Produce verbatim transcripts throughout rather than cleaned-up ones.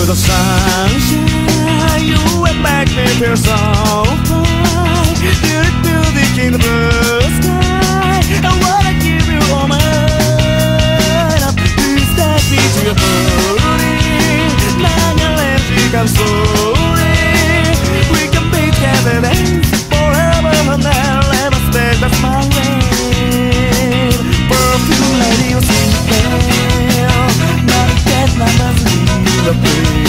the sunshine, you will make me feel so fine. To the music in the blue sky, I wanna give you all my love. Please take me to your body. Now your lips become slowly. We can be together then forever and never let us stay. That's my way. Perfume lady was in there. Now I get my love in the breeze.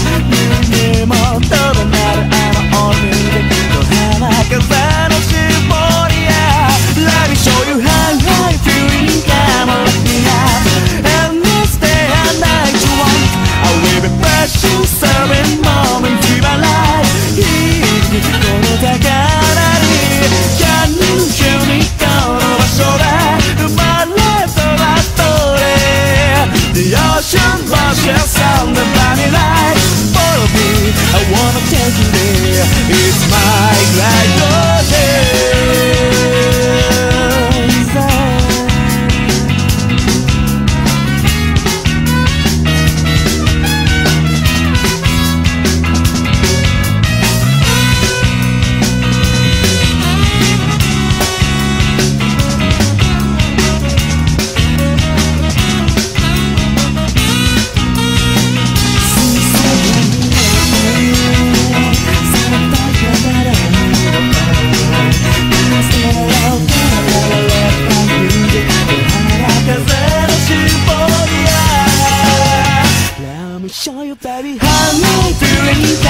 Let me show you how I feel. Come on, let me out. And this day and night you want, I will be precious serving moment to my life. この宝に感情にこの場所で生まれ育った The ocean washes on the body light. Follow me, I wanna take you there. It's my glad day. Show you baby how I'm feeling.